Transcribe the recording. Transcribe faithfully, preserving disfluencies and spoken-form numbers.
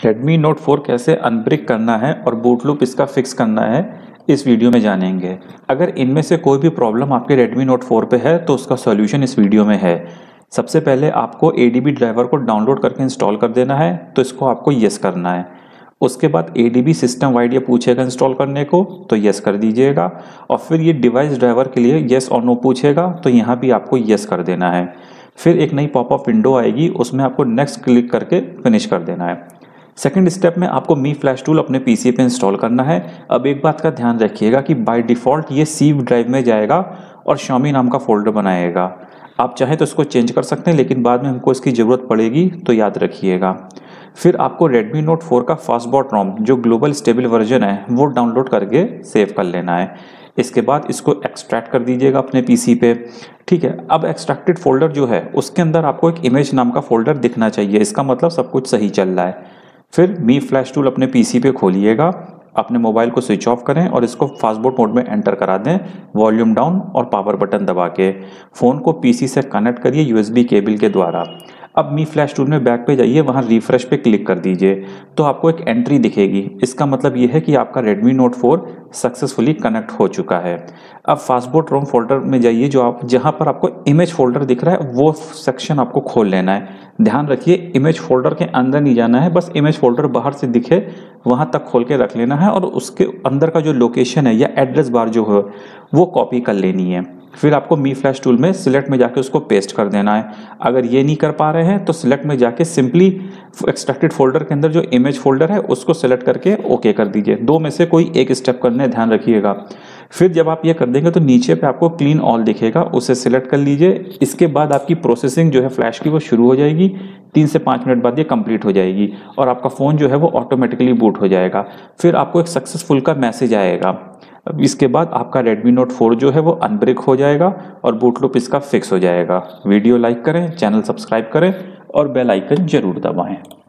Redmi Note four कैसे अनब्रिक करना है और बूटलूप इसका फिक्स करना है, इस वीडियो में जानेंगे। अगर इनमें से कोई भी प्रॉब्लम आपके Redmi Note फोर पे है तो उसका सॉल्यूशन इस वीडियो में है। सबसे पहले आपको ए डी बी ड्राइवर को डाउनलोड करके इंस्टॉल कर देना है, तो इसको आपको येस करना है। उसके बाद A D B system wide ये पूछेगा इंस्टॉल करने को, तो येस कर दीजिएगा। और फिर ये डिवाइस ड्राइवर के लिए येस और नो पूछेगा, तो यहाँ भी आपको येस कर देना है। फिर एक नई पॉपअप विंडो आएगी, उसमें आपको नेक्स्ट क्लिक करके फिनिश कर देना है। सेकंड स्टेप में आपको मी फ्लैश टूल अपने पीसी पे इंस्टॉल करना है। अब एक बात का ध्यान रखिएगा कि बाय डिफ़ॉल्ट ये सी ड्राइव में जाएगा और Xiaomi नाम का फोल्डर बनाएगा। आप चाहें तो इसको चेंज कर सकते हैं, लेकिन बाद में हमको इसकी ज़रूरत पड़ेगी, तो याद रखिएगा। फिर आपको Redmi Note फोर का फास्टबॉट रोम जो ग्लोबल स्टेबल वर्जन है वो डाउनलोड करके सेव कर लेना है। इसके बाद इसको एक्सट्रैक्ट कर दीजिएगा अपने पीसी पे। ठीक है, अब एक्सट्रैक्टेड फोल्डर जो है उसके अंदर आपको एक इमेज नाम का फोल्डर दिखना चाहिए। इसका मतलब सब कुछ सही चल रहा है। फिर मी फ्लैश टूल अपने पीसी पे खोलिएगा, अपने मोबाइल को स्विच ऑफ करें और इसको फास्टबोट मोड में एंटर करा दें, वॉल्यूम डाउन और पावर बटन दबा के। फ़ोन को पीसी से कनेक्ट करिए यूएसबी केबल के द्वारा। अब मी फ्लैश टूल में बैक पे जाइए, वहाँ रिफ्रेश पे क्लिक कर दीजिए, तो आपको एक एंट्री दिखेगी। इसका मतलब ये है कि आपका Redmi Note four successfully connect हो चुका है। अब फास्टबोट रोम फोल्डर में जाइए, जो आप जहाँ पर आपको इमेज फोल्डर दिख रहा है वो सेक्शन आपको खोल लेना है। ध्यान रखिए, इमेज फोल्डर के अंदर नहीं जाना है, बस इमेज फोल्डर बाहर से दिखे वहाँ तक खोल के रख लेना है और उसके अंदर का जो लोकेशन है या एड्रेस बार जो है वो कॉपी कर लेनी है। फिर आपको मी फ्लैश टूल में सिलेक्ट में जाके उसको पेस्ट कर देना है। अगर ये नहीं कर पा रहे हैं तो सिलेक्ट में जाके सिंपली एक्सट्रैक्टेड फोल्डर के अंदर जो इमेज फोल्डर है उसको सिलेक्ट करके ओके कर दीजिए। दो में से कोई एक स्टेप करने ध्यान रखिएगा। फिर जब आप ये कर देंगे तो नीचे पे आपको क्लीन ऑल दिखेगा, उसे सिलेक्ट कर लीजिए। इसके बाद आपकी प्रोसेसिंग जो है फ्लैश की वो शुरू हो जाएगी। तीन से पाँच मिनट बाद ये कंप्लीट हो जाएगी और आपका फ़ोन जो है वो ऑटोमेटिकली बूट हो जाएगा। फिर आपको एक सक्सेसफुल का मैसेज आएगा। अब इसके बाद आपका Redmi Note फोर जो है वो अनब्रेक हो जाएगा और बूटलूप इसका फिक्स हो जाएगा। वीडियो लाइक करें, चैनल सब्सक्राइब करें और बेल आइकन जरूर दबाएं।